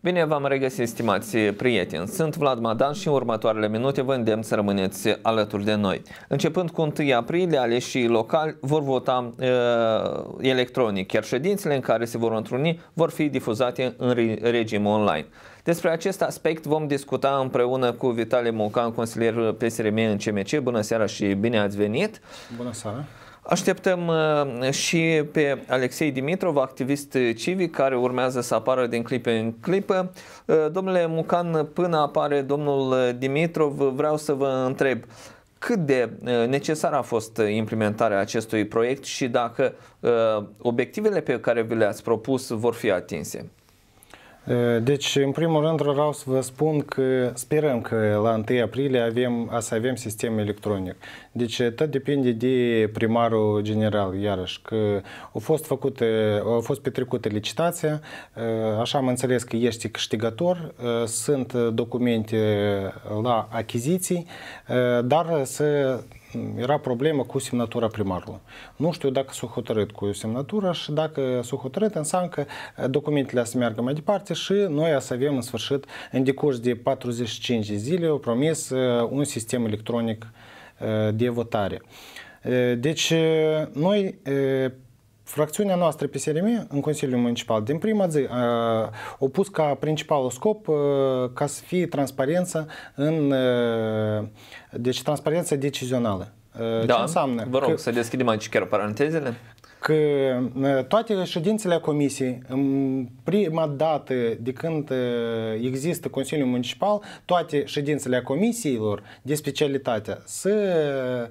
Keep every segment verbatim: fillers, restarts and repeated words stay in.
Bine v-am regăsit, stimați prieteni. Sunt Vlad Madan și în următoarele minute vă îndemn să rămâneți alături de noi. Începând cu întâi aprilie, aleșii locali vor vota uh, electronic, iar ședințele în care se vor întruni vor fi difuzate în regim online. Despre acest aspect vom discuta împreună cu Vitalie Mocan, consilier P S R M în C M C. Bună seara și bine ați venit! Bună seara! Așteptăm și pe Alexei Dimitrov, activist civic, care urmează să apară din clipă în clipă. Domnule Mocan, până apare domnul Dimitrov, vreau să vă întreb cât de necesară a fost implementarea acestui proiect și dacă obiectivele pe care vi le-ați propus vor fi atinse. Deci, în primul rând, vreau să vă spun că sperăm că la întâi aprilie avem, să avem sistem electronic. Deci, tot depinde de primarul general, iarăși, că au fost făcute, au fost petrecute licitația, așa am înțeles că ești câștigător, sunt documente la achiziții, dar să era problemă cu semnătura primarului. Nu știu dacă s-a hotărât cu semnătura și dacă s-a hotărât, înseamnă că documentele să meargă mai departe și noi să avem în sfârșit, în decurs de patruzeci și cinci de zile, au promis un sistem electronic de votare. Deci, noi, fracțiunea noastră P S R M în Consiliul Municipal din prima zi a pus ca principal scop ca să fie transparență în deci transparență decizională. Da, ce înseamnă? Vă rog că, să deschidem aici chiar parantezele. Că toate ședințele comisiei, în prima dată de când există Consiliul Municipal, toate ședințele comisiilor de specialitate să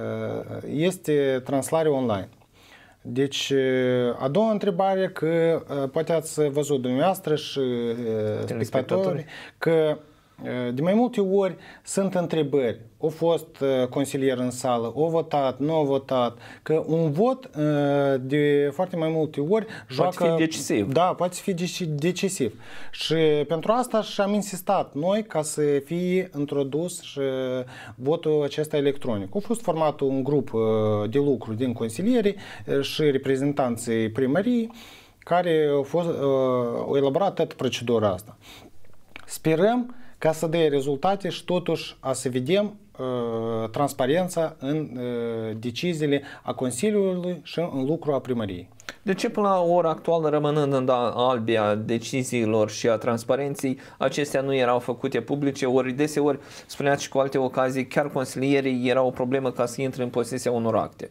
este translare online. Deci, a doua întrebare, că poate ați văzut dumneavoastră și spectatorii, că de mai multe ori sunt întrebări. Au fost consilier în sală, au votat, nu au votat, că un vot de foarte mai multe ori joacă... Poate fi decisiv. Da, poate fi decisiv. Și pentru asta și-am insistat noi ca să fie introdus și votul acesta electronic. A fost format un grup de lucru din consilieri și reprezentanții primăriei care au, fost, au elaborat toată procedura asta. Sperăm ca să dea rezultate și totuși a să vedem uh, transparența în uh, deciziile a Consiliului și în lucru a primăriei. De ce până la ora actuală, rămânând în albia deciziilor și a transparenței, acestea nu erau făcute publice, ori deseori, spuneați și cu alte ocazii, chiar consilierii era o problemă ca să intre în posesia unor acte?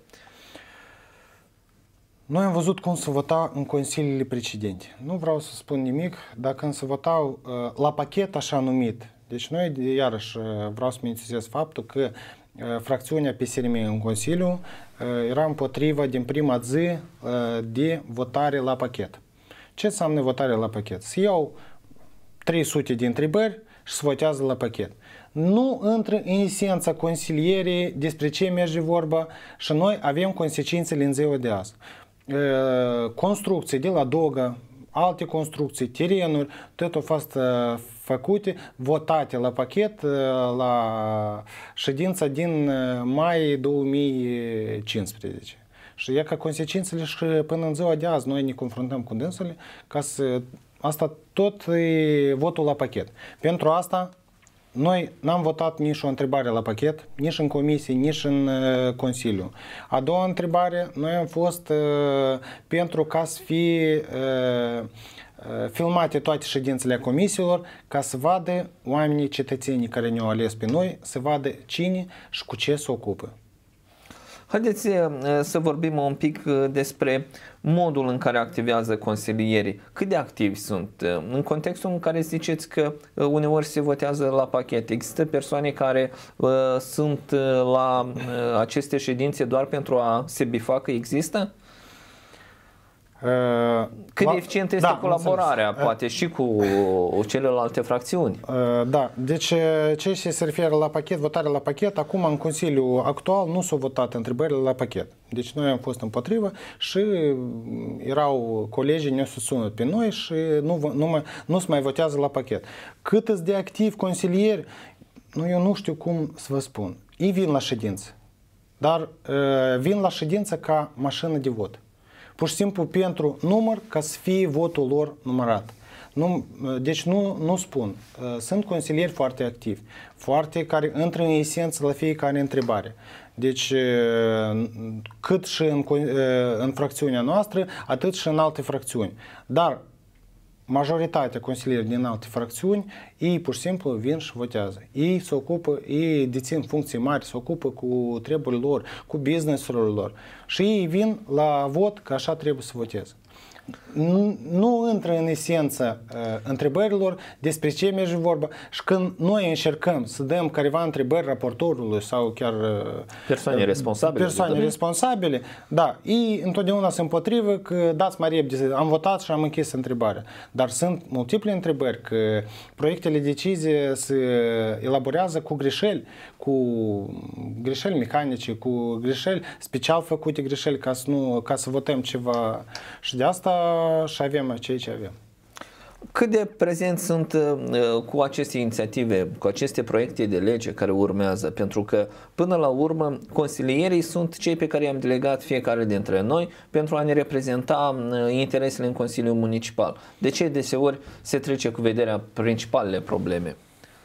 Noi am văzut cum se vota în consiliile precedente. Nu vreau să spun nimic, dar când se votau uh, la pachet așa numit, deci noi, iarăși, uh, vreau să menționez faptul că uh, fracțiunea P S R M în Consiliu uh, era împotriva din prima zi uh, de votare la pachet. Ce înseamnă votare la pachet? Se iau trei sute de întrebări și se votează la pachet. Nu intră în esența consilierii despre ce merge vorba și noi avem consecințele în ziua de azi. Construcții de la Doga, alte construcții, terenuri, tot au fost făcute, votate la pachet la ședința din mai două mii cincisprezece. Și e ca consecințele și până în ziua de azi noi ne confruntăm cu dânsele ca să... Asta tot e votul la pachet. Pentru asta noi n-am votat nici o întrebare la pachet, nici în comisie, nici în uh, Consiliu. A doua întrebare, noi am fost uh, pentru ca să fie uh, uh, filmate toate ședințele comisiilor, ca să vadă oamenii, cetățenii care ne-au ales pe noi, să vadă cine și cu ce se ocupă. Haideți să vorbim un pic despre modul în care activează consilierii. Cât de activi sunt? În contextul în care ziceți că uneori se votează la pachet, există persoane care uh, sunt la uh, aceste ședințe doar pentru a se bifa că există? Cât de eficientă este da, colaborarea, înțeles. Poate și cu celelalte fracțiuni? Da, deci ce se referă la pachet, votarea la pachet, acum în Consiliul actual nu s-au votat întrebările la pachet. Deci noi am fost împotrivă și erau colegii, ne-au susținut pe noi și nu, nu, nu se mai votează la pachet. Cât îți de activ consilieri, nu, eu nu știu cum să vă spun. Ei vin la ședință, dar vin la ședință ca mașină de vot. Pur și simplu pentru număr ca să fie votul lor numărat. Nu, deci nu, nu spun. Sunt consilieri foarte activi, foarte care intră în esență la fiecare întrebare. Deci, cât și în, în fracțiunea noastră, atât și în alte fracțiuni. Dar majoritatea consilierilor din alte fracțiuni, ei pur și simplu vin și votează. Ei se ocupă, ei dețin funcții mari, se ocupă cu treburile lor, cu business-urile lor. Și ei vin la vot că așa trebuie să voteze. Nu, nu intră în esența uh, întrebărilor despre ce merge vorba și când noi încercăm să dăm careva întrebări raportorului sau chiar uh, persoane responsabile, persoane responsabile, da, ei întotdeauna se împotrivă că dați mai repede, am votat și am închis întrebarea. Dar sunt multiple întrebări, că proiectele de decizie se elaborează cu greșeli, cu greșeli mecanice, cu greșeli special făcute, greșeli ca să, nu, ca să votăm ceva și de asta și avem ceea ce avem. Cât de prezenți sunt uh, cu aceste inițiative, cu aceste proiecte de lege care urmează? Pentru că, până la urmă, consilierii sunt cei pe care i-am delegat fiecare dintre noi pentru a ne reprezenta uh, interesele în Consiliul Municipal. De ce deseori se trece cu vederea principalele probleme?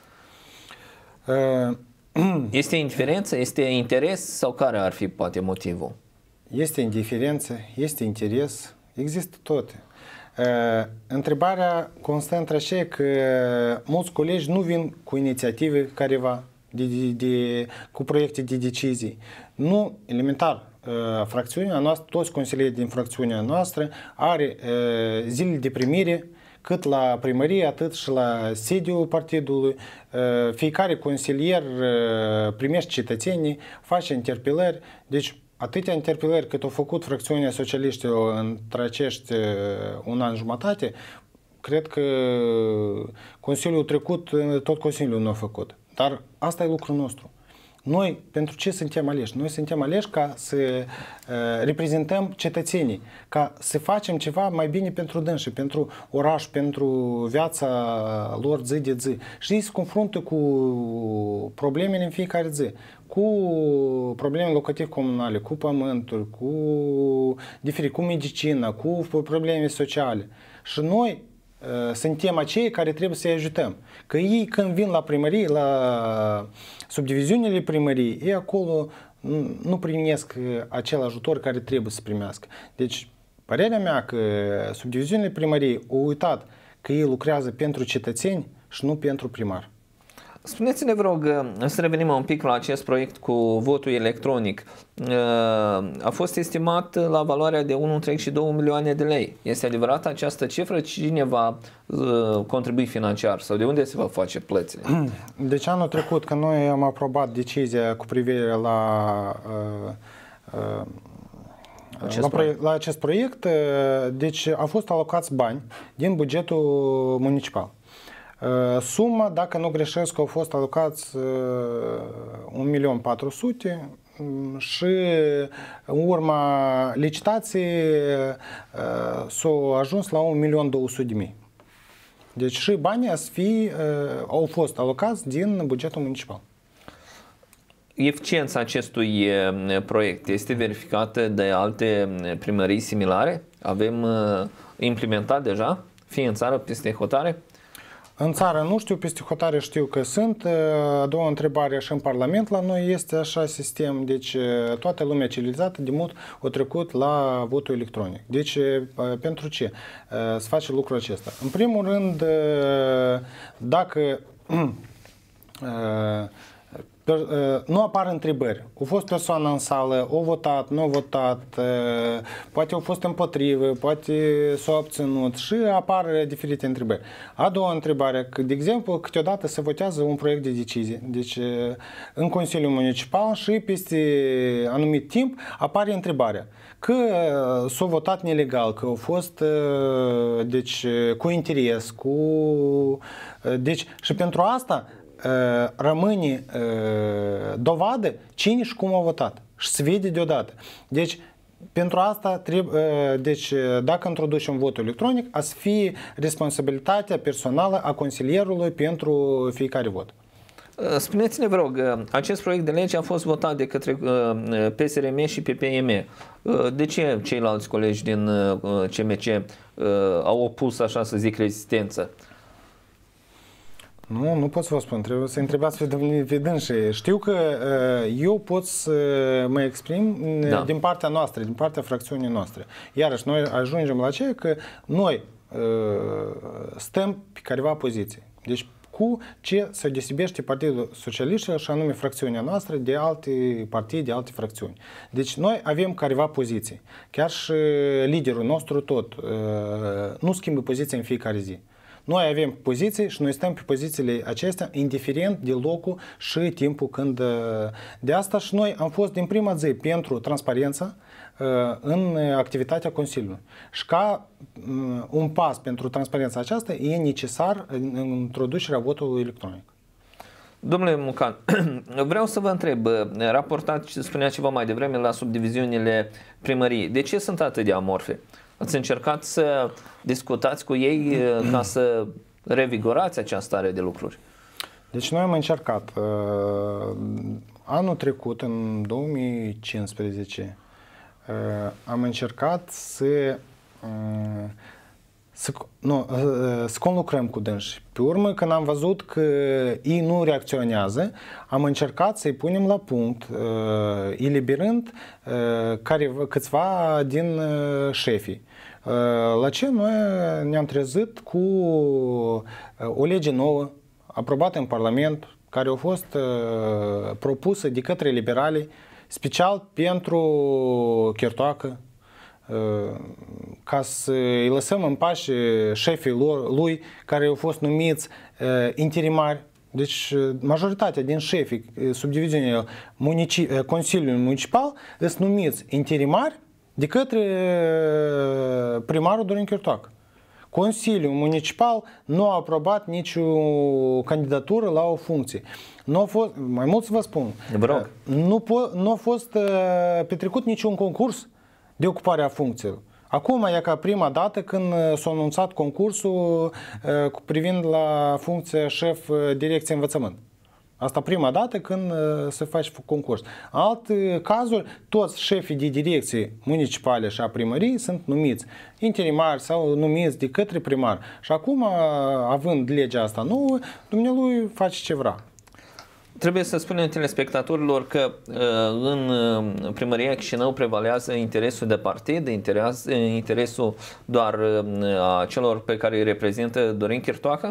Uh, este indiferență? Este interes? Sau care ar fi, poate, motivul? Este indiferență, este interes, există toate. Uh, întrebarea constă între că mulți colegi nu vin cu inițiative careva, de, de, de, cu proiecte de decizii. Nu, elementar, uh, fracțiunea noastră, toți consilierii din fracțiunea noastră are uh, zile de primire, cât la primărie, atât și la sediul partidului. Uh, fiecare consilier uh, primește cetățenii, face interpelări, deci atâtea interpelări cât au făcut fracțiunea socialiștilor între acești un an jumătate, cred că Consiliul trecut, tot Consiliul nu a făcut. Dar asta e lucrul nostru. Noi, pentru ce suntem aleși? Noi suntem aleși ca să uh, reprezentăm cetățenii, ca să facem ceva mai bine pentru dânsii, pentru oraș, pentru viața lor zi de zi. Și ei se confruntă cu problemele în fiecare zi, cu probleme locativ-comunale, cu pământul, cu diferit, cu medicina, cu probleme sociale. Și noi uh, suntem acei care trebuie să-i ajutăm. Că ei când vin la primărie, la subdiviziunile primării, ei acolo nu primesc acel ajutor care trebuie să primească. Deci, părerea mea că subdiviziunile primării au uitat că ei lucrează pentru cetățeni și nu pentru primar. Spuneți-ne, vă rog, să revenim un pic la acest proiect cu votul electronic. A fost estimat la valoarea de unu virgulă doi milioane de lei. Este adevărată această cifră? Cine va contribui financiar sau de unde se va face plățile? Deci anul trecut, când noi am aprobat decizia cu privire la uh, uh, acest la, proiect. la acest proiect, deci au fost alocați bani din bugetul municipal. Suma, dacă nu greșesc, au fost alocați un milion patru sute și în urma licitației s-au ajuns la un milion două sute de mii. Deci și banii fi, au fost alocați din bugetul municipal. Eficiența acestui proiect este verificată de alte primării similare? Avem implementat deja? Fie în țară, peste hotare? În țară nu știu, peste hotare știu că sunt. A doua întrebare, și în Parlament la noi este așa sistem, deci toată lumea civilizată de mult a trecut la votul electronic. Deci pentru ce să face lucrul acesta? În primul rând, dacă nu apar întrebări. Au fost persoană în sală, au votat, nu au votat, poate au fost împotrivă, poate s-au obținut și apar diferite întrebări. A doua întrebare, că, de exemplu, câteodată se votează un proiect de decizie. Deci, în Consiliul Municipal și peste anumit timp apare întrebarea că s-a votat nelegal, că au fost deci, cu interes, cu... Deci, și pentru asta rămâne dovadă cine și cum a votat și se vede deodată. Deci, pentru asta, trebuie, deci, dacă introducem votul electronic, a să fie responsabilitatea personală a consilierului pentru fiecare vot. Spuneți-ne, vă rog, acest proiect de lege a fost votat de către P S R M și P P M. De ce ceilalți colegi din C M C au opus, așa să zic, rezistență? Nu, nu pot să vă spun, trebuie să întrebați pe dânsi. Știu că eu pot să mă exprim da. din partea noastră, din partea fracțiunii noastre. Iarăși, noi ajungem la ceea că noi stăm pe careva poziții. Deci, cu ce se deosebește Partidul Socialiștilor și anume fracțiunea noastră de alte partide, de alte fracțiuni. Deci noi avem careva poziții. Chiar și liderul nostru tot nu schimbă poziția în fiecare zi. Noi avem poziții și noi stăm pe pozițiile acestea, indiferent de locul și timpul când... De asta și noi am fost din prima zi pentru transparență în activitatea Consiliului. Și ca un pas pentru transparența aceasta e necesar introducerea votului electronic. Domnule Mucan, vreau să vă întreb, raportat, spunea ceva mai devreme, la subdiviziunile primăriei, de ce sunt atât de amorfe? Ați încercat să discutați cu ei ca să revigorați această stare de lucruri? Deci noi am încercat. Anul trecut, în două mii cincisprezece, am încercat să, să, nu, să conlucrăm cu dânsi. Pe urmă, când am văzut că ei nu reacționează, am încercat să-i punem la punct, eliberând care, câțiva din șefii. La ce noi ne-am trezit cu o lege nouă aprobată în Parlament, care a fost propusă de către liberali special pentru Chirtoacă, ca să îi lăsăm în pace șefii lui care au fost numiți interimari. Deci majoritatea din șefii subdiviziunii munici- Consiliului Municipal sunt numiți interimari de către primarul Dorin Chirtoacă. Consiliul Municipal nu a aprobat nicio candidatură la o funcție. Nu a fost, mai mult să vă spun, nu, nu a fost petrecut niciun concurs de ocupare a funcțiilor. Acum e ca prima dată când s-a anunțat concursul privind la funcția șef direcție învățământ. Asta prima dată când se face concurs. Alte cazuri, toți șefii de direcție municipale și a primăriei sunt numiți interimari sau numiți de către primar. Și acum, având legea asta nouă, dumnealui face ce vrea. Trebuie să spunem telespectatorilor că în primăria Chișinău prevalează interesul de partid, interesul doar a celor pe care îi reprezintă Dorin Chirtoacă?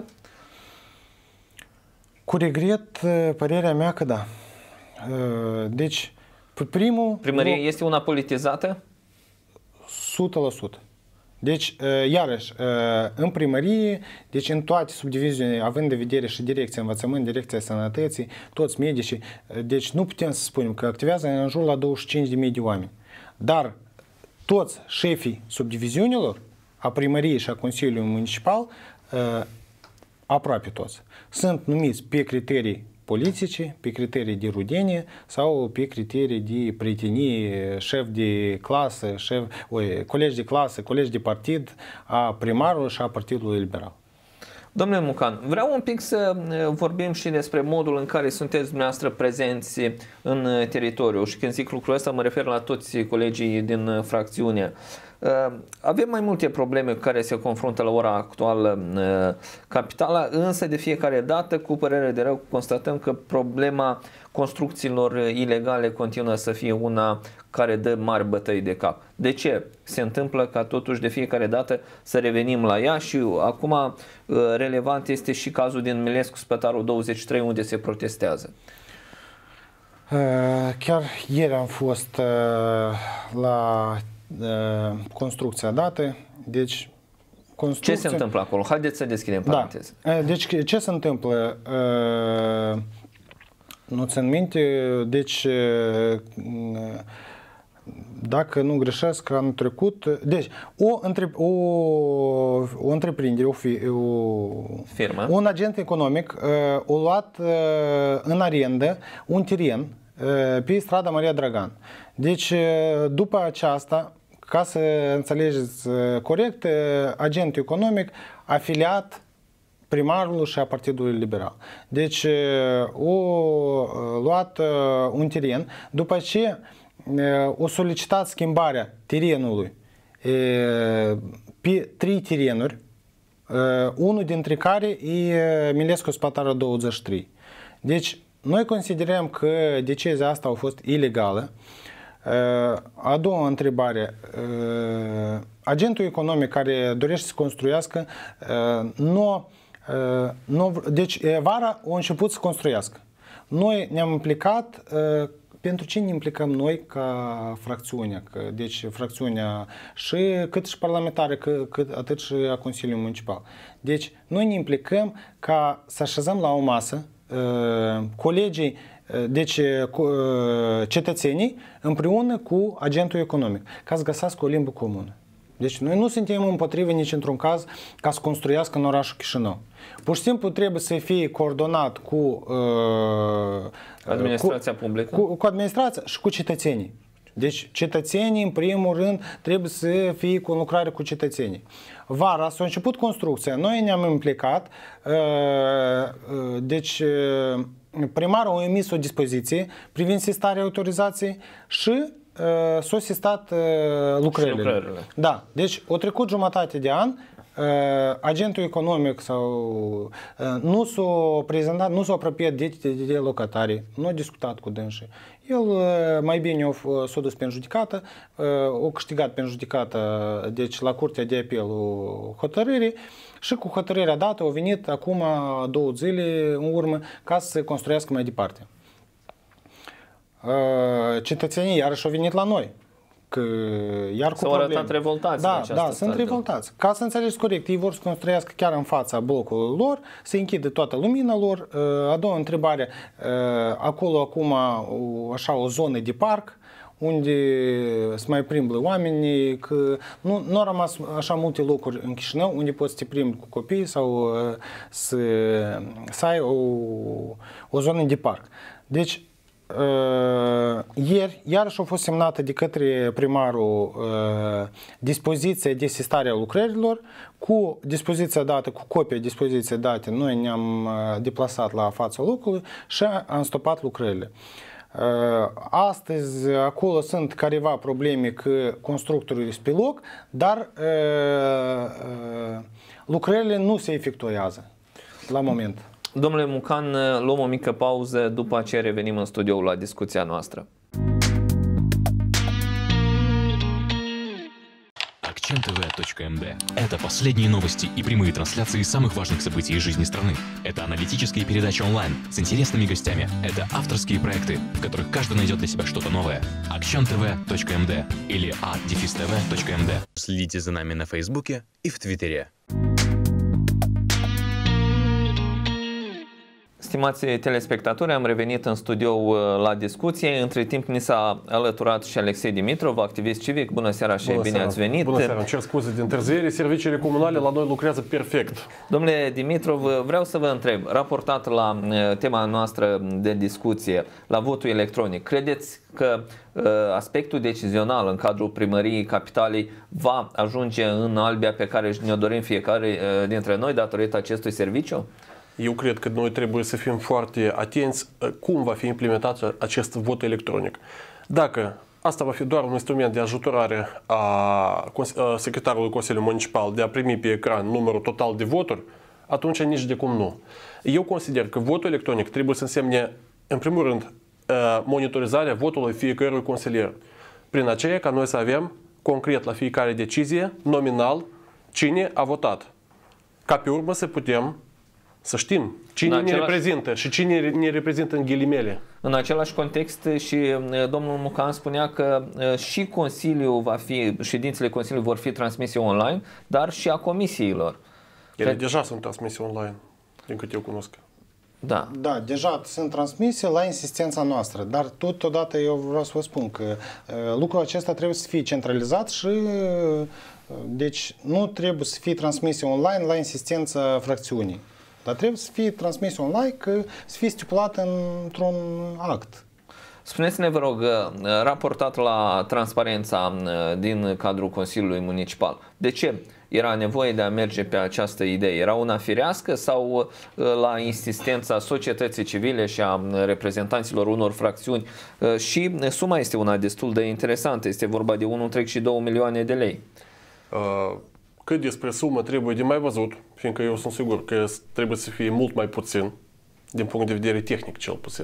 Cu regret, părerea mea că da. Deci, primul... Primăria este una politizată? o sută la sută. Deci, iarăși, în primărie, deci în toate subdiviziunile, având de vedere și direcția învățământ, direcția sănătății, toți medicii, deci nu putem să spunem că activează în jur la douăzeci și cinci de mii de oameni. Dar toți șefii subdiviziunilor, a primăriei și a Consiliului Municipal, aproape toți, sunt numiți pe criterii politice, pe criterii de rudenie sau pe criterii de prietenie, șef de clasă, șef, oi, colegi de clasă, colegi de partid a primarului și a Partidului Liberal. Domnule Mucan, vreau un pic să vorbim și despre modul în care sunteți dumneavoastră prezenți în teritoriu și când zic lucrul ăsta mă refer la toți colegii din fracțiune. Avem mai multe probleme cu care se confruntă la ora actuală capitala, însă de fiecare dată, cu părere de rău, constatăm că problema construcțiilor ilegale continuă să fie una care dă mari bătăi de cap. De ce se întâmplă ca totuși de fiecare dată să revenim la ea? Și acum relevant este și cazul din Milescu Spătarul douăzeci și trei unde se protestează. Chiar ieri am fost la construcția dată, deci construcția... Ce se întâmplă acolo? Haideți să deschidem paranteze. Da. Deci ce se întâmplă? Nu țin minte, deci dacă nu greșesc, anul trecut, deci o, între, o, o întreprindere, o, fi, o firmă, un agent economic a luat în arendă un teren pe strada Maria Dragan. Deci după aceasta, ca să înțelegeți corect, agentul economic afiliat primarului și a Partidului Liberal. Deci au luat un teren, după ce au solicitat schimbarea terenului pe trei terenuri, unul dintre care e Milescu Spatara douăzeci și trei. Deci noi considerăm că decizia asta a fost ilegală. A doua întrebare, agentul economic care dorește să construiască, nu, nu, deci vara a început să construiască. Noi ne-am implicat, pentru ce ne implicăm noi ca fracțiunea, că, deci fracțiunea și cât și parlamentară, cât, atât și a Consiliului Municipal. Deci noi ne implicăm ca să așezăm la o masă colegii, deci cetățenii împreună cu agentul economic, ca să găsească o limbă comună. Deci noi nu suntem împotrivă nici într-un caz ca să construiască în orașul Chișinău. Pur și simplu trebuie să fie coordonat cu uh, administrația cu, publică, cu, cu administrația și cu cetățenii. Deci cetățenii, în primul rând, trebuie să fie cu lucrare cu cetățenii. Vara s-a început construcția, noi ne-am implicat, uh, uh, deci uh, primarul a emis o dispoziție privind sistarea autorizației și s-au sistat lucrările. lucrările. Da. Deci, au trecut jumătate de an, agentul economic sau nu s-a prezentat, nu s-a apropiat de, de, de locatari, nu a discutat cu dânsii. El mai bine s-a dus pe judecată, a câștigat pe judecată, deci la Curtea de Apel hotărârii și cu hotărârea dată au venit acum două zile în urmă ca să se construiască mai departe. Cetățenii iarăși au venit la noi. Că iar cu S-au arătat revoltați. Da, da, sunt revoltați. Ca să înțelegeți corect, ei vor să construiască chiar în fața blocului lor, să închide toată lumina lor. A doua întrebare, acolo acum așa o zonă de parc, unde se mai plimbă oamenii, că nu, nu au rămas așa multe locuri în Chișinău unde poți să te plimbi cu copii sau să, să ai o, o zonă de parc. Deci, Uh, ieri, iarăși a fost semnată de către primarul uh, dispoziția de sistare a lucrărilor, cu dispoziția dată, cu copia dispoziției date, noi ne-am uh, deplasat la fața locului și am stopat lucrările. Uh, astăzi, acolo sunt careva probleme că constructorul este pe loc, dar uh, uh, lucrările nu se efectuează la moment. Domnule Mucan, luăm o mică pauză, după aceea revenim în studio la discuția noastră. акцент тэ вэ точка эм дэ – это последние новости и прямые трансляции самых важных событий из жизни страны. Это аналитические передачи онлайн с интересными гостями. Это авторские проекты, в которых каждый найдет для себя что-то новое. акцент тэ вэ точка эм дэ или а дефис тэ вэ точка эм дэ. Следите за нами на Фейсбуке и в Твиттере. Stimați telespectatori, am revenit în studio la discuție. Între timp ni s-a alăturat și Alexei Dimitrov, activist civic. Bună seara și Bună bine seara. ați venit. Bună seara, îmi cer scuze de întârziere. Serviciile comunale la noi lucrează perfect. Domnule Dimitrov, vreau să vă întreb, raportat la tema noastră de discuție, la votul electronic, credeți că aspectul decizional în cadrul primăriei capitalei va ajunge în albia pe care ne-o dorim fiecare dintre noi datorită acestui serviciu? Eu cred că noi trebuie să fim foarte atenți cum va fi implementat acest vot electronic. Dacă asta va fi doar un instrument de ajutorare a secretarului Consiliului Municipal de a primi pe ecran numărul total de voturi, atunci nici de cum nu. Eu consider că votul electronic trebuie să însemne, în primul rând, monitorizarea votului fiecărui consilier. Prin aceea ca noi să avem concret la fiecare decizie, nominal, cine a votat. Ca pe urmă să putem să știm cine în ne același... reprezintă și cine ne reprezintă în ghilimele. În același context și domnul Mucan spunea că și Consiliul va fi, ședințele Consiliului vor fi transmise online, dar și a comisiilor. Ele Cred... deja sunt transmise online, din câte eu cunosc. Da. Da, deja sunt transmise la insistența noastră, dar totodată eu vreau să vă spun că uh, lucrul acesta trebuie să fie centralizat și uh, deci nu trebuie să fie transmise online la insistența fracțiunii. Dar trebuie să fie transmis online, că să fie stipulat într-un act. Spuneți-ne, vă rog, raportat la transparența din cadrul Consiliului Municipal, de ce era nevoie de a merge pe această idee? Era una firească sau la insistența societății civile și a reprezentanților unor fracțiuni? Și suma este una destul de interesantă, este vorba de unu virgulă doi milioane de lei. Uh, cât despre sumă trebuie de mai văzut, fiindcă eu sunt sigur că trebuie să fie mult mai puțin, din punct de vedere tehnic cel puțin.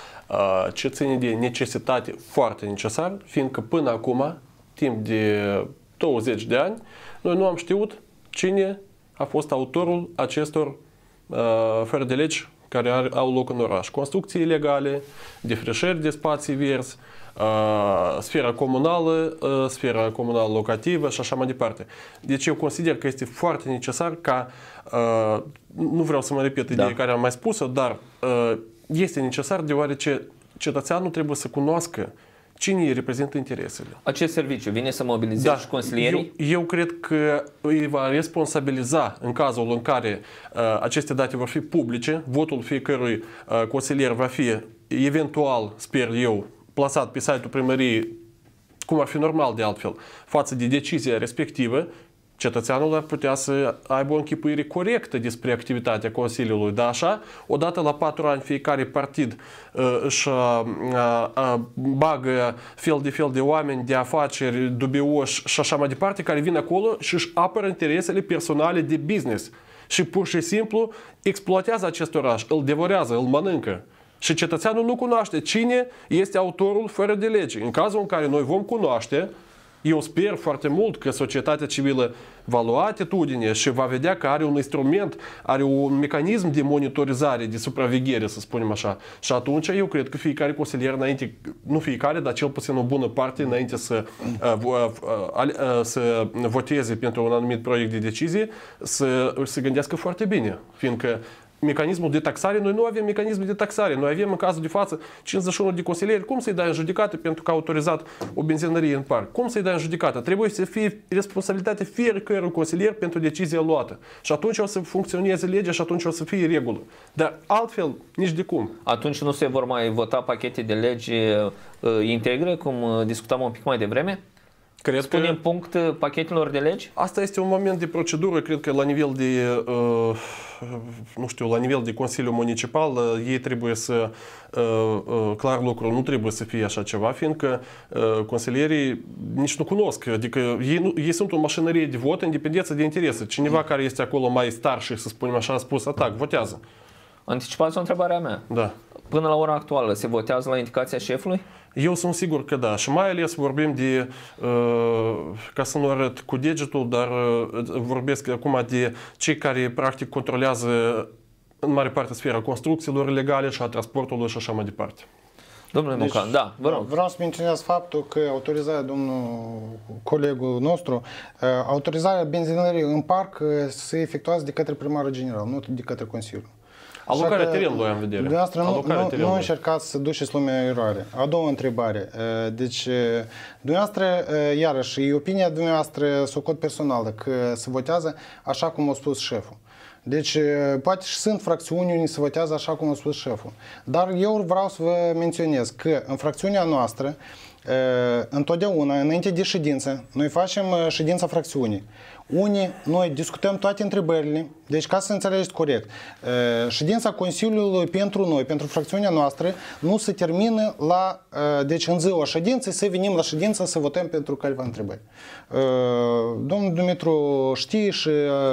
Uh, ce ține de necesitate foarte necesar, fiindcă până acum, timp de douăzeci de ani, noi nu am știut cine a fost autorul acestor uh, fără de legi care ar, au loc în oraș. Construcții ilegale, defrișări de spații verzi, uh, sfera comunală, uh, sfera comunală locativă și așa mai departe. Deci eu consider că este foarte necesar ca, uh, nu vreau să mă repet ideea da. care am mai spus-o, dar uh, este necesar deoarece cetățeanul trebuie să cunoască cine îi reprezintă interesele. Acest serviciu vine să mobilizeze da, și consilierii? Eu, eu cred că îi va responsabiliza în cazul în care uh, aceste date vor fi publice, votul fiecărui uh, consilier va fi eventual, sper eu, plasat pe site-ul primăriei, cum ar fi normal de altfel, față de decizia respectivă. Cetățeanul ar putea să aibă o închipuire corectă despre activitatea Consiliului. Dar așa, odată la patru ani fiecare partid uh, își uh, uh, bagă fel de fel de oameni, de afaceri dubioși și așa mai departe, care vin acolo și își apără interesele personale de business. Și pur și simplu exploatează acest oraș, îl devorează, îl mănâncă. Și cetățeanul nu cunoaște cine este autorul fără de lege. În cazul în care noi vom cunoaște, eu sper foarte mult că societatea civilă va lua atitudine și va vedea că are un instrument, are un mecanism de monitorizare, de supraveghere, să spunem așa. Și atunci eu cred că fiecare consilier înainte, nu fiecare, dar cel puțin o bună parte înainte să, uh, uh, uh, să voteze pentru un anumit proiect de decizie, să se gândească foarte bine, fiindcă mecanismul de taxare, noi nu avem mecanism de taxare. Noi avem în cazul de față cincizeci și unu de consilieri. Cum să-i dai în judecată pentru că a autorizat o benzinărie în parc? Cum să-i dai în judecată? Trebuie să fie responsabilitatea fiecărui consilier pentru decizia luată. Și atunci o să funcționeze legea și atunci o să fie regulă. Dar altfel, nici de cum. Atunci nu se vor mai vota pachete de legi uh, integre, cum uh, discutam un pic mai devreme? Cred Spunem că punct pachetelor de legi? Asta este un moment de procedură, cred că la nivel de, uh, nu știu, la nivel de Consiliu Municipal, uh, ei trebuie să, uh, uh, clar lucru, nu trebuie să fie așa ceva, fiindcă uh, consilierii nici nu cunosc, adică ei, nu, ei sunt o mașinărie de vot în dependență de interese. Cineva care este acolo mai star și, să spunem așa, a spus atac, votează. Anticipați o întrebare a mea. Da. Până la ora actuală se votează la indicația șefului? Eu sunt sigur că da. Și mai ales vorbim de, uh, ca să nu arăt cu degetul, dar uh, vorbesc acum de cei care practic controlează în mare parte sfera construcțiilor legale și a transportului și așa mai departe. Domnule deci, Mocan, da, vă rog. Vreau să menționez faptul că autorizarea, domnul colegul nostru, autorizarea benzinării în parc se efectuează de către primarul general, nu de către Consiliu. Alocarea terenului am vedere. Dumneavoastră nu, nu, nu încercați să duceți lumea în eroare. A doua întrebare. Deci, dumneavoastră, iarăși, e opinia dumneavoastră, socot personală, că se votează așa cum a spus șeful. Deci, poate și sunt fracțiuni unde se votează așa cum a spus șeful. Dar eu vreau să vă menționez că în fracțiunea noastră, întotdeauna, înainte de ședință, noi facem ședința fracțiunii. Unii, noi discutăm toate întrebările, deci ca să înțelegeți corect, ședința Consiliului pentru noi, pentru fracțiunea noastră, nu se termină la, deci în ziua ședinței, să venim la ședință să votăm pentru câteva întrebări. Domnul Dumitru știe și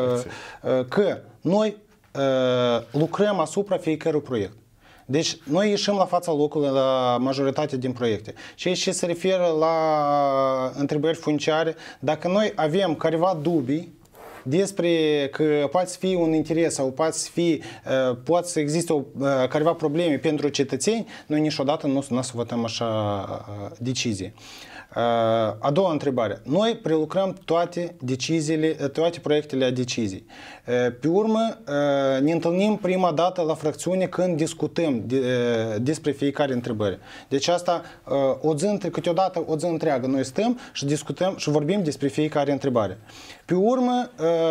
că noi lucrăm asupra fiecărui proiect. Deci, noi ieșim la fața locului la majoritatea din proiecte. Și aici se referă la întrebări funciare. Dacă noi avem careva dubii despre că poate să fie un interes sau poate să fie, poate să existe o, careva probleme pentru cetățeni, noi niciodată nu, nu să votăm așa decizie. A doua întrebare. Noi prelucrăm toate deciziile, toate proiectele a decizii. Pe urmă, ne întâlnim prima dată la fracțiune când discutăm de, despre fiecare întrebare. Deci asta, o zi, câteodată o zi întreagă, noi stăm și discutăm și vorbim despre fiecare întrebare. Pe urmă,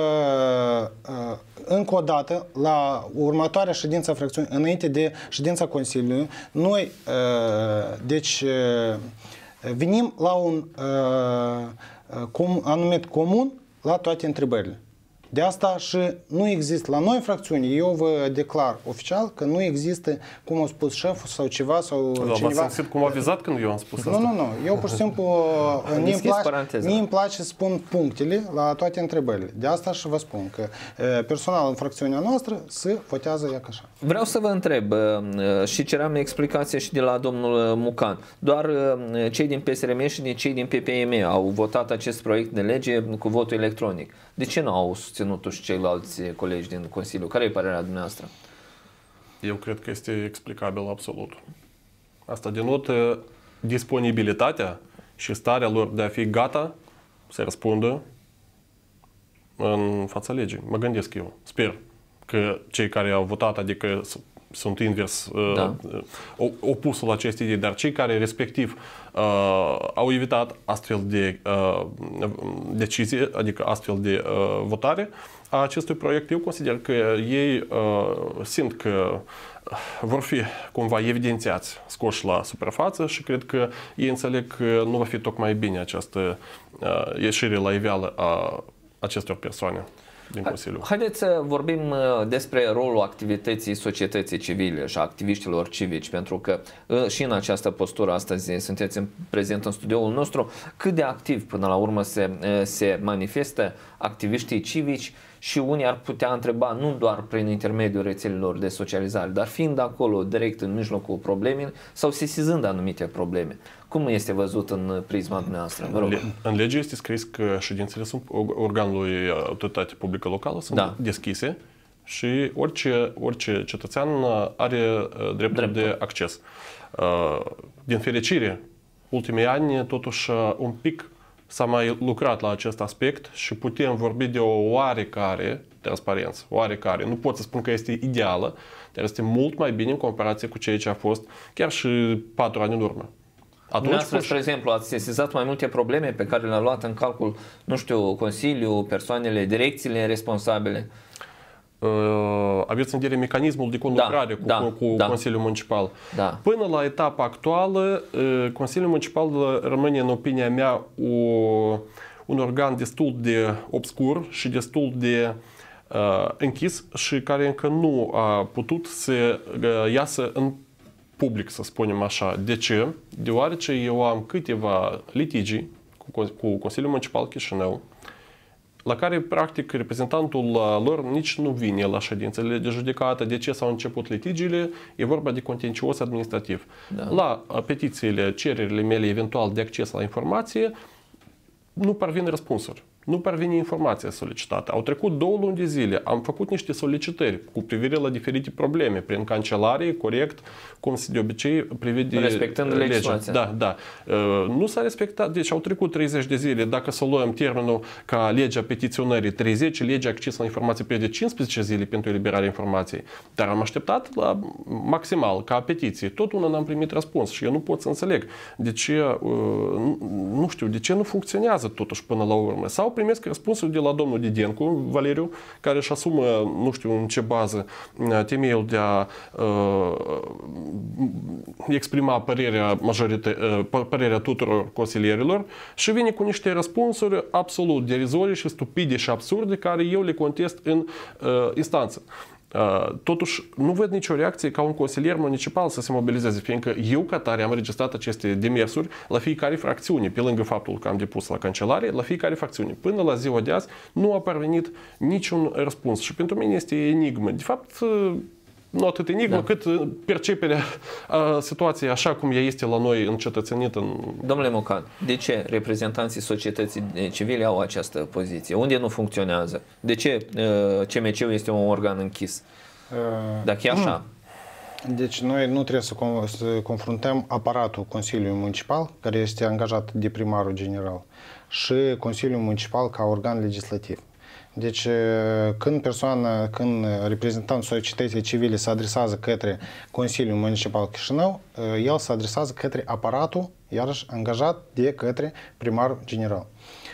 încă o dată, la următoarea ședință a fracțiunii, înainte de ședința Consiliului, noi, deci, venim la un uh, com, anumit comun, la toate întrebările. De asta și nu există, la noi fracțiuni, eu vă declar oficial că nu există, cum a spus șeful sau ceva sau da, cineva. V-ați simțit cum a vizat când eu am spus nu, asta? Nu, nu, nu. Eu pur și simplu, mie îmi place, mie îmi place să spun punctele la toate întrebările. De asta și vă spun că personal în fracțiunea noastră se votează ea ca așa. Vreau să vă întreb și ceream explicație și de la domnul Mucan. Doar cei din P S R M și cei din P P M au votat acest proiect de lege cu votul electronic. De ce nu au susținut și ceilalți colegi din Consiliu? Care e părerea dumneavoastră? Eu cred că este explicabil absolut. Asta denotă disponibilitatea și starea lor de a fi gata să răspundă în fața legii. Mă gândesc eu. Sper că cei care au votat, adică sunt invers da. uh, opusul acestei idei, dar cei care respectiv uh, au evitat astfel de uh, decizie, adică astfel de uh, votare a acestui proiect, eu consider că ei uh, simt că vor fi cumva evidențiați, scoși la suprafață și cred că ei înțeleg că nu va fi tocmai bine această uh, ieșire la iveală a acestor persoane din Consiliu. Haideți să vorbim despre rolul activității societății civile și a activiștilor civici, pentru că și în această postură astăzi sunteți prezent în studioul nostru. Cât de activ până la urmă se, se manifestă activiștii civici și unii ar putea întreba nu doar prin intermediul rețelelor de socializare, dar fiind acolo direct în mijlocul problemei sau sesizând anumite probleme. Cum este văzut în prisma dumneavoastră? Vă rog. În lege este scris că ședințele sunt organului autoritate publică locală, sunt da. deschise și orice, orice cetățean are dreptul Drept. de acces. Din fericire, ultimii ani totuși un pic s-a mai lucrat la acest aspect și putem vorbi de o oarecare transparență, oarecare. Nu pot să spun că este ideală, dar este mult mai bine în comparație cu ceea ce a fost chiar și patru ani în urmă. Atunci, spre exemplu, ați sesizat mai multe probleme pe care le-a luat în calcul, nu știu, Consiliul, persoanele, direcțiile responsabile? Uh, aveți în vedere mecanismul de conlucrare da, cu, da, cu da. Consiliul Municipal. Da. Până la etapa actuală, uh, Consiliul Municipal rămâne, în opinia mea, o, un organ destul de obscur și destul de uh, închis și care încă nu a putut să uh, iasă în public, să spunem așa. De ce? Deoarece eu am câteva litigii cu, cu Consiliul Municipal Chișinău, la care, practic, reprezentantul lor nici nu vine la ședințele de judecată. De ce s-au început litigiile? E vorba de contencios administrativ. Da. La petițiile, cererile mele eventual de acces la informație, nu parvin răspunsuri. Nu parvine informația solicitată. Au trecut două luni de zile, am făcut niște solicitări cu privire la diferite probleme, prin cancelarie, corect, cum se de obicei prevede respectând legea. legislația. Da, da. Nu s-a respectat, deci au trecut treizeci de zile. Dacă să luăm termenul ca legea petiționării treizeci, legea acces la informație prevede cincisprezece zile pentru eliberarea informației. Dar am așteptat la maximal, ca petiție. Tot una n-am primit răspuns și eu nu pot să înțeleg de ce, nu știu, de ce nu funcționează totuși până la urmă. Sau primesc răspunsul de la domnul Didencu, Valeriu, care își asumă, nu știu în ce bază, temeiul de a uh, exprima părerea, majorită, uh, părerea tuturor consilierilor și vine cu niște răspunsuri absolut derizorii și stupide și absurde, care eu le contest în uh, instanță. Totuși, nu văd nicio reacție ca un consilier municipal să se mobilizeze, fiindcă eu, ca tare, am înregistrat aceste demersuri la fiecare fracțiune, pe lângă faptul că am depus la cancelare, la fiecare fracțiune. Până la ziua de azi nu a parvenit niciun răspuns și pentru mine este enigmă. De fapt, nu atât enigmă, da. cât perceperea a situației așa cum ea este la noi încetățenită. În... Domnule Mucan, de ce reprezentanții societății civile au această poziție? Unde nu funcționează? De ce C M C-ul este un organ închis? Dacă e așa. Deci noi nu trebuie să, să confruntăm aparatul Consiliului Municipal, care este angajat de primarul general, și Consiliul Municipal ca organ legislativ. Deci, când persoana, când reprezentantul societății civile se adresează către Consiliul Municipal Chișinău, el se adresează către aparatul, iarăși angajat de către primarul general.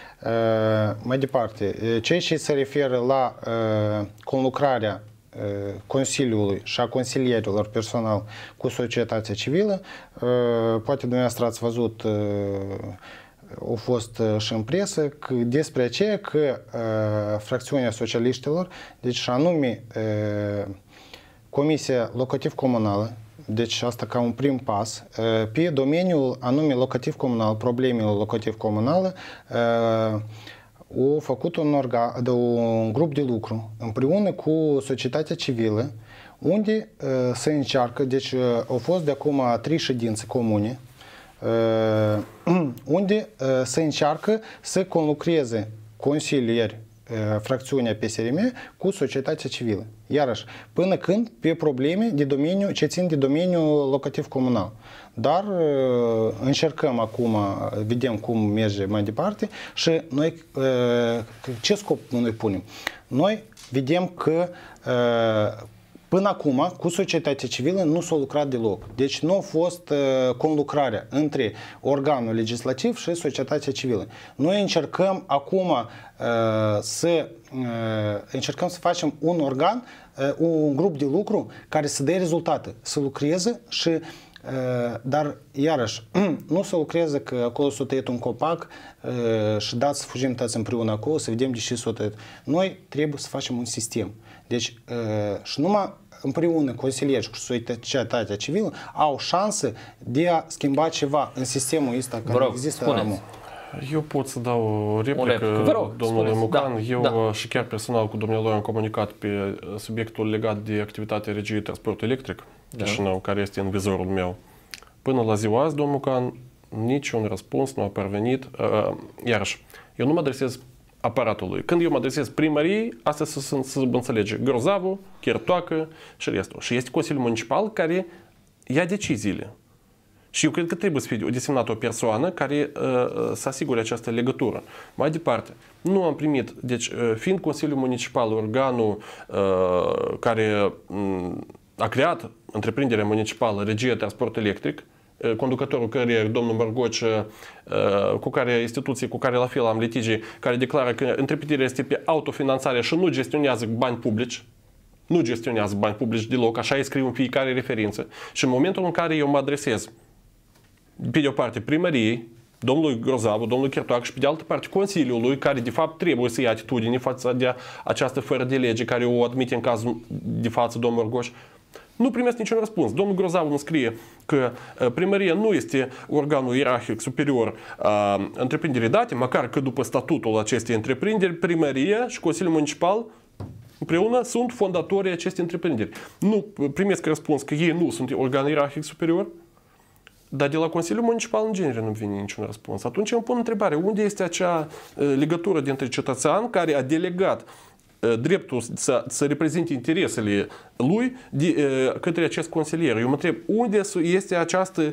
Mai departe, ceea ce se referă la conlucrarea Consiliului și a consilierilor personal cu societatea civilă, poate dumneavoastră ați văzut au fost și în presă, că despre aceea că uh, fracțiunea socialiștilor, deci și anume uh, Comisia Locativ-Comunală, deci asta ca un prim pas, uh, pe domeniul anume locativ-comunal, problemele locativ-comunale, uh, au făcut un, organ, de un grup de lucru împreună cu societatea civilă, unde uh, se încearcă, deci uh, au fost de acum trei ședințe comune, uh, unde uh, se încearcă să conlucreze consilieri uh, fracțiunea P S R M cu societatea civilă. Iarăși, până când pe probleme de domeniu, ce țin de domeniul locativ-comunal. Dar uh, încercăm acum, vedem cum merge mai departe și noi, uh, ce scop noi punem? Noi vedem că uh, până acum, cu societatea civilă nu s-a lucrat deloc. Deci nu a fost uh, conlucrarea între organul legislativ și societatea civilă. Noi încercăm acum uh, să uh, încercăm să facem un organ, uh, un grup de lucru care să dea rezultate, să lucreze și uh, dar, iarăși, nu să lucreze că acolo s-a tăiat un copac uh, și dați să fugim toți împreună acolo, să vedem de ce s-a tăiat. Noi trebuie să facem un sistem. Deci, uh, și numai împreună consilieri și societatea civilă au șanse de a schimba ceva în sistemul ăsta care rog, există. spuneți. Eu pot să dau o replică, replică. Rog, domnule Mucan. Da, Eu da. și chiar personal cu domnului am comunicat pe subiectul legat de activitatea regiei transport electric da. Chișinău, care este în vizorul meu. Până la ziua azi, domnul Mucan, niciun răspuns nu a parvenit. Iarăși, eu nu mă adresez aparatului. Când eu mă adresez primăriei, astea să se înțelege Grozavul, Chertoacă și restul. Și este Consiliul Municipal care ia deciziile. Și eu cred că trebuie să fie desemnată o persoană care uh, să asigure această legătură. Mai departe, nu am primit, deci uh, fiind Consiliul Municipal organul uh, care um, a creat întreprinderea municipală Regia Transport Electric, uh, conducătorul căreia domnul Mărgoci, uh, cu care instituții cu care la fel am litigii, care declară că întreprinderea este pe autofinanțare și nu gestionează bani publici, nu gestionează bani publici deloc, așa îi scriu în fiecare referință. Și în momentul în care eu mă adresez pe de o parte primăriei, domnului Grozavu, domnului Chertoacă și pe de altă parte Consiliului, care de fapt trebuie să ia atitudine față de această fără de lege care o admite în cazul de față domnul Mărgoș, nu primesc niciun răspuns. Domnul Grozavu îmi scrie că primăria nu este organul ierarhic superior a întreprinderii date, măcar că după statutul acestei întreprinderi, primăria și Consiliul Municipal împreună sunt fondatorii acestei întreprinderi. Nu primesc răspuns că ei nu sunt organ ierarhic superior, dar de la Consiliul Municipal în genere nu vine niciun răspuns. Atunci îmi pun întrebare, unde este acea legătură dintre cetățean care a delegat dreptul să, să reprezinte interesele lui de, către acest consilier? Eu mă întreb, unde este această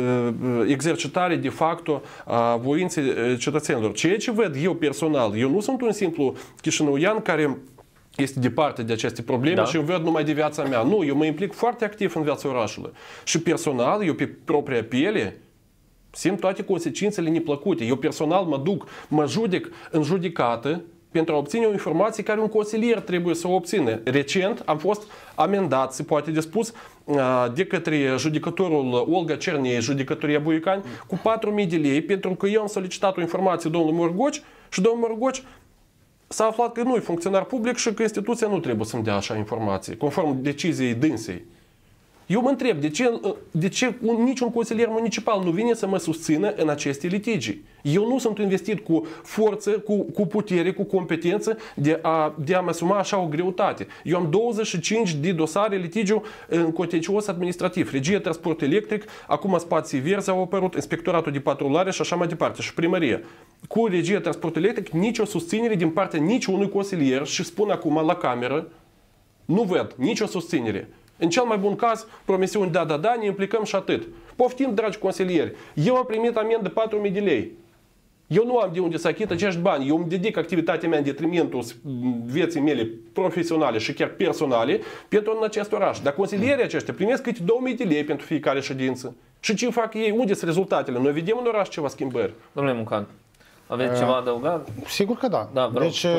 exercitare de facto a voinței cetățenilor? Ceea ce văd eu personal, eu nu sunt un simplu chișinăuian care este departe de aceste probleme da. Și eu văd numai de viața mea. Nu, eu mă implic foarte activ în viața orașului. Și personal, eu pe propria piele simt toate consecințele neplăcute. Eu personal mă duc, mă judec în judecată pentru a obține o informație care un consilier trebuie să o obțină. Recent am fost amendat, se poate de spus, de către judecătorul Olga Cernei, judecătoria Buicani, cu patru mii de lei, pentru că eu am solicitat o informație domnului Mărgoci și domnul Mărgoci s-a aflat că nu e funcționar public și că instituția nu trebuie să-mi dea așa informații, conform deciziei dânsei. Eu mă întreb, de ce, de ce un, niciun consilier municipal nu vine să mă susțină în aceste litigii? Eu nu sunt investit cu forță, cu, cu putere, cu competență de a, de a mă asuma așa o greutate. Eu am douăzeci și cinci de dosare litigiu în contencios administrativ. Regia Transport Electric, acum spații verzi au apărut, Inspectoratul de Patrulare și așa mai departe, și primărie. Cu Regia Transport Electric nicio susținere din partea niciunui consilier și spun acum la cameră, nu văd nicio susținere. În cel mai bun caz, promisiuni da, da, da, ne implicăm și atât. Poftim, dragi consilieri, eu am primit amendă de patru mii de lei. Eu nu am de unde să achit acești bani. Eu îmi dedic activitatea mea în detrimentul vieții mele profesionale și chiar personale pentru în acest oraș. Dar consilierii aceștia primesc câte două mii de lei pentru fiecare ședință. Și ce fac ei? Unde sunt rezultatele? Noi vedem în oraș ceva schimbări. Domnule Mucan, aveți ceva adăugat? Sigur că da. Da, vreau, deci,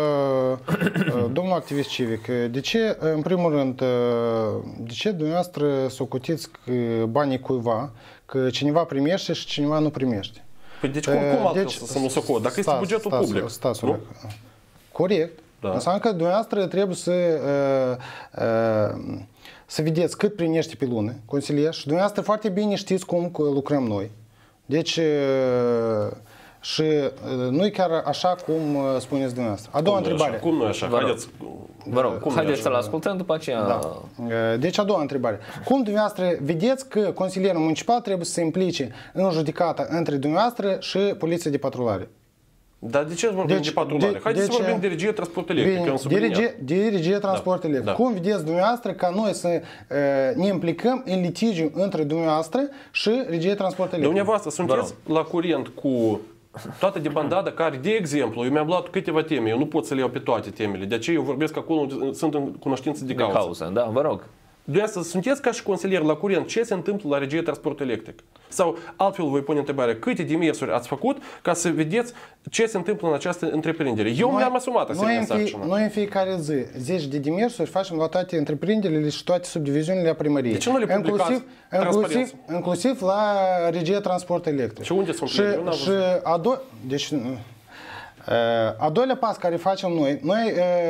domnul activist civic, de ce, în primul rând, de ce dumneavoastră socotiți banii cuiva, că cineva primește și cineva nu primește? Păi deci cum, cum altfel deci, să nu socot? Dacă este bugetul stați, public, stați, nu? Corect. Da. Înseamnă că dumneavoastră trebuie să, uh, uh, să vedeți cât primește pe lună consilier și dumneavoastră foarte bine știți cum lucrăm noi. Deci, uh, și uh, nu e chiar așa cum uh, spuneți dumneavoastră. A doua cum întrebare. Cum nu e așa? Vă rog, haideți, vă rog, cum haideți să-l ascultăm după aceea. Da. Deci, a doua întrebare. Cum dumneavoastră vedeți că consilierul municipal trebuie să se implice în judecată între dumneavoastră și poliția de patrulare? Dar de ce vorbim deci, de patrulare? De, Haideți deci, să vorbim de regie transport electric. Dirige, dirige transport da. electric. Da. Cum vedeți dumneavoastră ca noi să uh, ne implicăm în litigiu între dumneavoastră și regie transport electric? Dumneavoastră sunteți la curent cu toată debandada care, de exemplu, eu mi-am luat câteva teme, eu nu pot să le iau pe toate temele, de aceea eu vorbesc acolo, sunt în cunoștință de, de cauză. cauză. Da, vă rog. Dumneavoastră sunteți ca și consilier la curent ce se întâmplă la regie transport electric? Sau altfel voi pune întrebarea, câte demersuri ați făcut ca să vedeți ce se întâmplă în această întreprindere? Eu noi, mi-am asumat asemenea sarcină. Noi în fiecare zi, zeci de demersuri facem la toate întreprinderile și toate subdiviziunile a primăriei. De ce nu le publicați inclusiv, inclusiv la regie transport electric. Și unde sunt și, și a, do deci, a doilea pas care facem noi, noi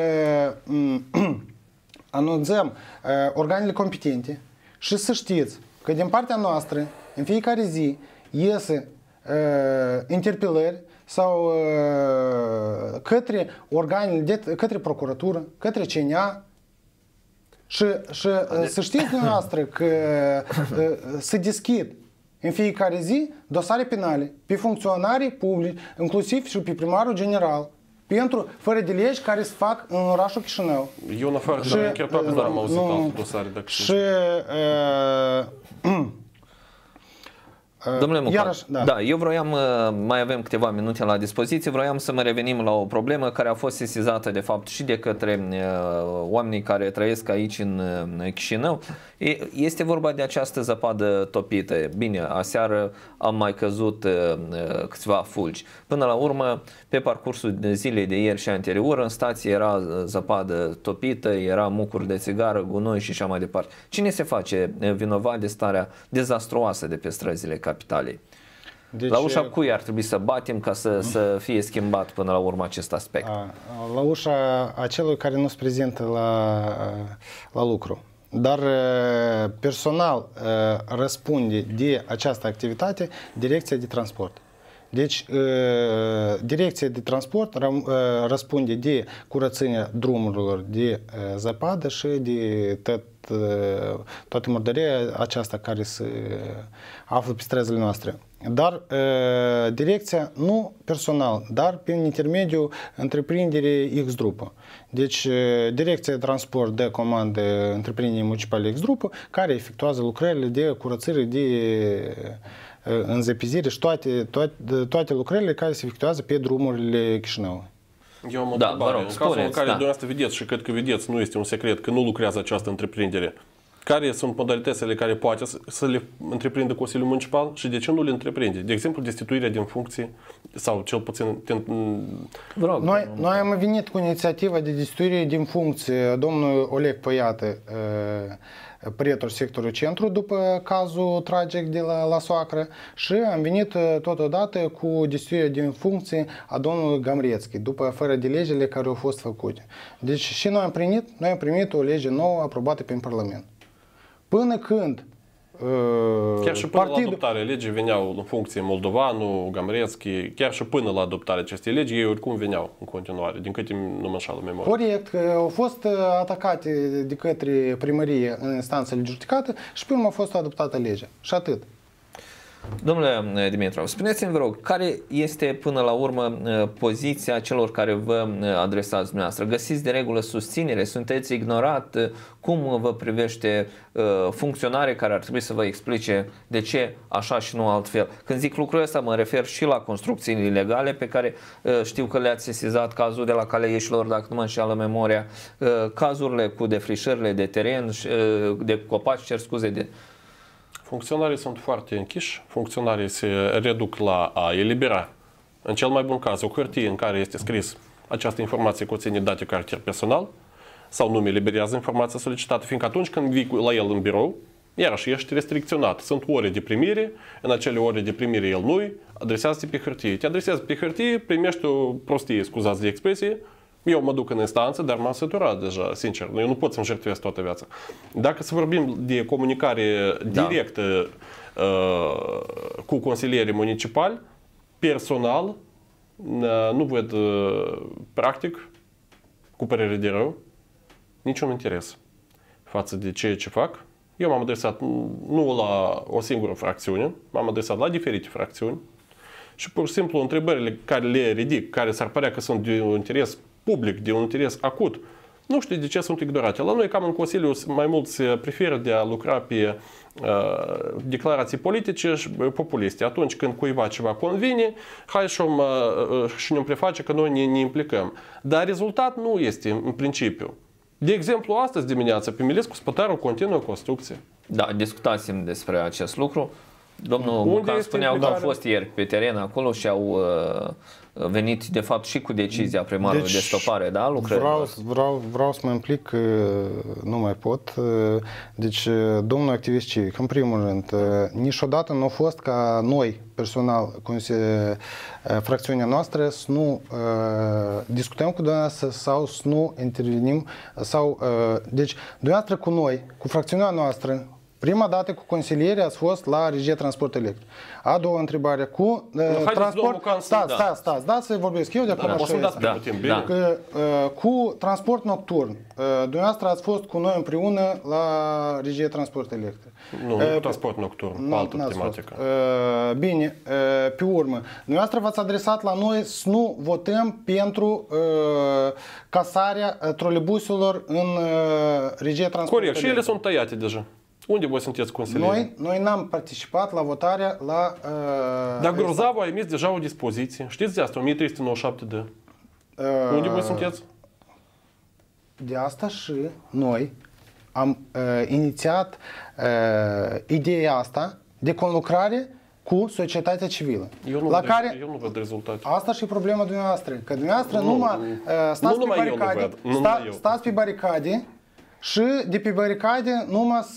anunțăm uh, organele competente și să știți că din partea noastră în fiecare zi iese uh, interpelări sau uh, către organele, de, către procuratură, către C N A și, și uh, să știți dumneavoastră că uh, se deschid în fiecare zi dosare penale pe funcționarii publici, inclusiv și pe primarul general, pentru fără de legi care se fac în orașul Chișinău. Eu în afară de chiar toate doar am auzit alte dosare. Și uh, Domnule Mucal, da. da, eu vroiam, mai avem câteva minute la dispoziție, vroiam să mă revenim la o problemă care a fost sesizată de fapt și de către uh, oamenii care trăiesc aici în uh, Chișinău. E, este vorba de această zăpadă topită. Bine, aseară am mai căzut uh, câțiva fulgi. Până la urmă, pe parcursul zilei de ieri și anterior, în stație era zăpadă topită, era mucuri de țigară, gunoi și așa mai departe. Cine se face vinovat de starea dezastruoasă de pe străzile capitalei? Deci, la ușa cui ar trebui să batem ca să, să fie schimbat până la urmă acest aspect? A, la ușa acelui care nu se prezintă la, la lucru. Dar personal răspunde de această activitate Direcția de Transport. Deci, Direcția de Transport răspunde de curățenia drumurilor de zăpadă și de tot, toată murdăria aceasta care se află pe străzile noastre. Dar direcția, nu personal, dar prin intermediul întreprinderii X-Grupă. Deci, Direcția de Transport dă comandă întreprinderii municipale X-Grupă, care efectuează lucrările de curățire, de înzăpizire și toate, toate, toate lucrările care se efectuează pe drumurile Chișinău. Eu am o da, întrebare. Rog, în cazul spuneți, în care da. dumneavoastră vedeți și cred că vedeți, nu este un secret, că nu lucrează această întreprindere, care sunt modalitățile care poate să le întreprindă Consiliul Municipal și de ce nu le întreprinde? De exemplu, destituirea din funcție sau cel puțin... Rog, noi, noi am venit cu inițiativa de destituire din funcție domnul Oleg Păiată, prietor sectorul centru, după cazul tragic de la, la Soacră, și am venit totodată cu destituirea din funcție a domnului Gamrețchi, după fără de legile care au fost făcute. Deci și noi am primit, noi am primit o lege nouă aprobată prin Parlament. Până când uh, chiar și până partidul... la adoptarea legii veneau în funcție Moldovanu, Gamrețchi, chiar și până la adoptarea acestei legi, ei oricum veneau în continuare, din câte nu mă înșală memoria. Corect, că au fost atacate de către primărie în instanțele judecată și până a fost adoptată legea. Și atât. Domnule Dimitrov, spuneți-mi, vă rog, care este până la urmă poziția celor care vă adresați dumneavoastră? Găsiți de regulă susținere? Sunteți ignorat? Cum vă privește funcționare care ar trebui să vă explice de ce așa și nu altfel? Când zic lucrul ăsta, mă refer și la construcțiile ilegale pe care știu că le-ați sesizat, cazul de la Calea Ieșilor, dacă nu mă înșeală memoria, cazurile cu defrișările de teren, de copaci, cer scuze, de... Funcționarii sunt foarte închiși, funcționarii se reduc la a elibera, în cel mai bun caz, o hârtie în care este scris această informație conține date caracter personal sau nu eliberează informația solicitată, fiindcă atunci când vii la el în birou, Iarăși, ești restricționat. Sunt ore de primire, în acele ore de primire el nu-i, adresează-te pe hârtie. Te adresează pe hârtie, primești o prostie, scuzați de expresie, eu mă duc în instanță, dar m-am săturat deja, sincer. Eu nu pot să-mi jertfesc toată viața. Dacă să vorbim de comunicare Da. directă uh, cu consilierii municipali, personal, uh, nu văd uh, practic, cu părere de rău, niciun interes față de ceea ce fac. Eu m-am adresat nu la o singură fracțiune, m-am adresat la diferite fracțiuni și pur și simplu întrebările care le ridic, care s-ar părea că sunt de un interes public, de un interes acut, nu știu de ce sunt ignorate. La noi, cam în Consiliu, mai mulți preferă de a lucra pe uh, declarații politice și populiste. Atunci când cuiva ceva convine, hai și, uh, și ne preface că noi ne, ne implicăm. Dar rezultat nu este în principiu. De exemplu, astăzi dimineața pe Milescu Spătaru continuă construcție. Da, discutasem despre acest lucru. Domnul Unde Mucan este spunea că au implicarea? fost ieri pe teren acolo și au uh, venit de fapt și cu decizia primarului Deci, de stopare, da, lucrărilor. Vreau, vreau, vreau să mă implic, nu mai pot. Deci, domnul activist civic, în primul rând, niciodată nu a fost ca noi, personal, fracțiunea noastră, să nu uh, discutăm cu dumneavoastră sau să nu intervenim. Sau, uh, deci, dumneavoastră cu noi, cu fracțiunea noastră, prima dată cu consilierii ați fost la Regie Transport Electric. A doua întrebare cu uh, transport... Stați, da. stați, stați, dați să vorbesc eu de acum Da, așa o să-mi dați este. primul timp, bine? Da. Că, uh, cu transport nocturn, uh, dumneavoastră ați fost cu noi împreună la Regie Transport Electric. Nu, Uh, nu transport nocturn, cu altă n-ați tematică. fost. Uh, bine, uh, pe urmă, dumneavoastră v-ați adresat la noi să nu votăm pentru uh, casarea uh, troleibuselor în uh, Regie Transport Corect, și ele Electric. sunt tăiate deja. Unde voi sunteți consilieri? Noi, noi n-am participat la votarea la... Uh, Dar Grozavul a emis deja o dispoziție. Știți de asta, o mie trei sute nouăzeci și șapte de. uh, Unde voi sunteți? De asta și noi am uh, inițiat uh, ideea asta de conlucrare cu societatea civilă. Eu nu, la văd, care eu nu văd rezultate. asta și problema dumneavoastră, că dumneavoastră Nu, numai nu. uh, stați Nu pe numai eu nu baricade, văd, nu sta, numai eu. stați pe baricade și de pe baricade numai să,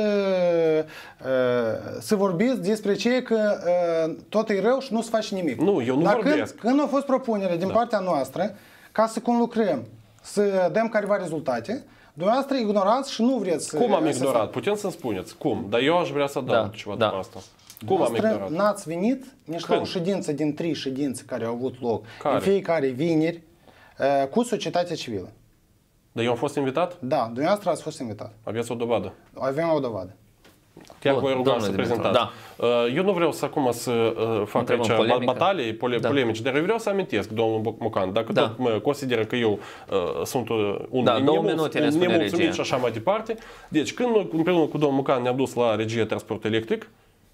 uh, să vorbiți despre ce că uh, tot e rău și nu se face nimic. Nu, eu nu Dar vorbesc. Când, când a fost propunerea din Da. partea noastră ca să conlucrăm, să dăm careva rezultate, dumneavoastră ignorați și nu vreți să... Cum am să ignorat? Putem să-mi spuneți. Cum? Dar eu aș vrea să adaug Da, ceva da. după asta. Cum am Noastră ignorat? n-ați venit nici la o Când? ședință din trei ședințe care au avut loc Care? în fiecare vineri uh, cu societatea civilă. Dar eu am fost invitat? Da, dumneavoastră ați fost invitat. Aveți o dovadă. Avem o dovadă. Chiar Bun, voi ruga domnule să Dumitru, prezentați. Uh, Eu nu vreau să acum să uh, fac Întrebăm aici polemică. batalii pole, Da. polemici, dar eu vreau să amintesc, domnul Mucan, dacă Da. tot mă consideră că eu uh, sunt uh, un Da, două nemulț- minute ne un spune nemulțumit regia. și așa mai departe. Deci, când noi, împreună cu domnul Mucan ne-am dus la Regie Transport Electric,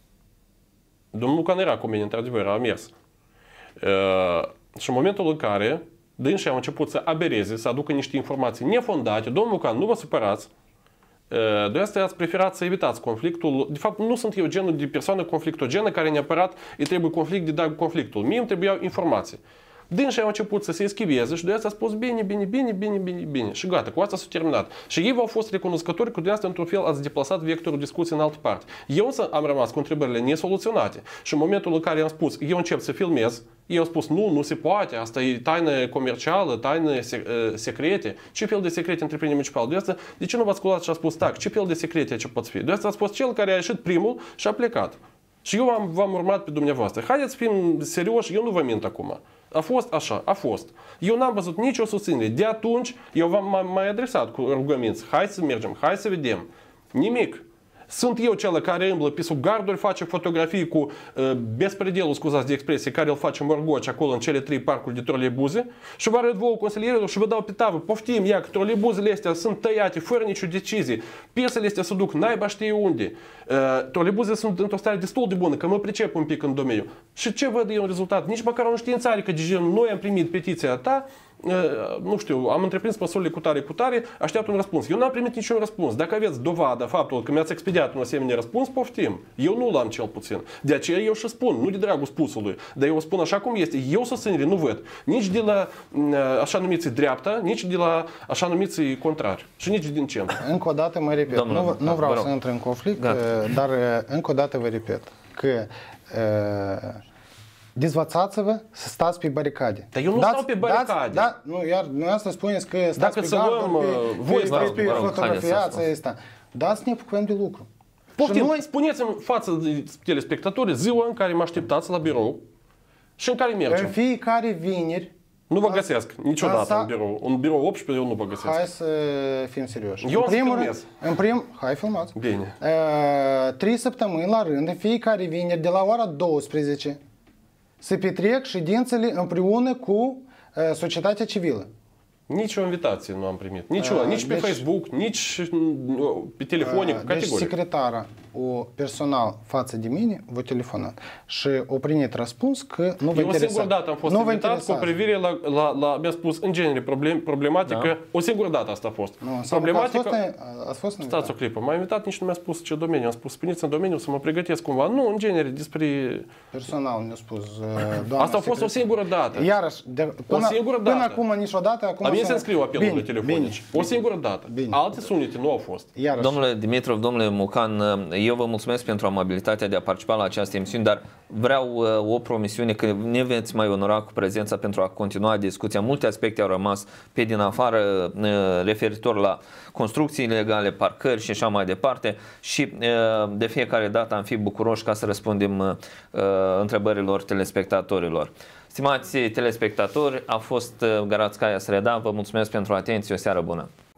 domnul Mucan era cu mine, într-adevăr, a mers. Uh, și în momentul în care dânsii au început să abereze, să aducă niște informații nefondate, domnul Mucan, nu vă supărați, de asta ați preferat să evitați conflictul. De fapt, nu sunt eu genul de persoană conflictogenă care neapărat îi trebuie conflict de dar conflictul. Mie îmi trebuiau informații. Dânsii au început să se eschiveze și de asta a spus bine, bine, bine, bine, bine, bine. Și gata, cu asta s-a terminat. Și ei v-au fost recunoscători că dumneavoastră într-un fel ați deplasat vectorul discuției în altă parte. Eu însă am rămas cu întrebările nesoluționate. Și în momentul în care am spus, eu încep să filmez, ei au spus, nu, nu se poate, asta e taină comercială, taină secrete. Ce fel de secrete întreprinde municipal? De asta, de ce nu v-ați sculat și a spus, tac, ce fel de secrete ce pot fi? De asta ați fost cel care a ieșit primul și a plecat. Și eu am, v-am urmat pe dumneavoastră. Haideți să fim serioși, eu nu vă mint acum. A fost așa, a fost. Eu n-am văzut nicio susținere. De atunci, eu v-am mai adresat cu rugăminți. Hai să mergem, hai să vedem. Nimic. Sunt eu cel care îmblă pe sub garduri, face fotografii cu uh, bespredelul, scuzați de expresie, care îl face Morgoci acolo în cele trei parcuri de troleibuze și vă arăt vouă consilierilor și vă dau pe tavă. Poftim, ia că troleibuzele astea sunt tăiate fără nicio decizie. Piesele astea se duc naiba știe unde. Uh, troleibuzele sunt într-o stare destul de bună, că mă pricep un pic în domeniu. Și ce văd eu în rezultat? Nici măcar un științare, că de genul, noi am primit petiția ta, nu știu, am întreprins măsurile cu tare, cu tare, așteaptă un răspuns. Eu n-am primit niciun răspuns. Dacă aveți dovadă faptul că mi-ați expediat un asemenea răspuns, poftim. Eu nu l-am cel puțin. De aceea eu și spun, nu de dragul spusului, dar eu spun așa cum este. Eu susținere nu văd nici de la așa numiții dreapta, nici de la așa numiții contrari și nici din centru. Încă o dată mă repet, Domnul, nu, nu vreau vă rog. să intru în conflict, Gata. dar încă o dată vă repet că dezvățați-vă să stați pe baricade. Dar eu nu stau pe baricade. Dați, da, nu, iar dumneavoastră spuneți că stați Dacă pe să garduri, luăm, pe, voi pe, stați, pe, vă pe rog, fotografiați haideți să asta. Dați-ne apucăm de lucru. Poftim, noi- spuneți-mi față de telespectatori ziua în care mă așteptați la birou și în care În mergem. fiecare vineri, Nu vă găsesc niciodată Asta- în birou. Un birou optsprezece eu nu vă găsesc. hai să fim serioși. Eu în o să primul filmez. rând, în prim, hai filmați. Bine. Uh, trei săptămâni la rând, în fiecare vineri, de la ora douăsprezece, se petrec ședințele împreună cu uh, societatea civilă. Nici o invitație nu am primit. Nici, una, Uh, nici pe deci- Facebook, nici mm, pe telefonic, Uh, Deci categoric. secretara, o personal față de mine, v-a telefonat și o primit răspuns că nu vă Eu o interesa. singură dată am fost nu vă invitat cu interesează. privire la, la, la mi-a spus, în genere, problem, problematică. Da. O singură dată asta a fost. Nu, înseamnă că ați Problematică. fost, ați fost invitat. Stați o clipă, m-a invitat, nici nu mi-a spus ce domeniu. Am spus, spuneți în domeniu să mă pregătesc cumva. Nu, în genere, despre... Personal mi-a spus uh, doamna Asta a fost o secretar- singură dată. Iarăși, de, până, singură până dată. acum niciodată. Acum La mine să- se înscriu apelurile Bine, telefonice. bine, O singură dată. Bine. Alte sunete nu au fost. Iarăși. Domnule Dimitrov, domnule Mucan, eu vă mulțumesc pentru amabilitatea de a participa la această emisiune, dar vreau uh, o promisiune că ne veți mai onora cu prezența pentru a continua discuția. Multe aspecte au rămas pe din afară uh, referitor la construcții ilegale, parcări și așa mai departe și uh, de fiecare dată am fi bucuroși ca să răspundem uh, întrebărilor telespectatorilor. Stimați telespectatori, a fost uh, Garațcaia Sreda, vă mulțumesc pentru atenție, o seară bună!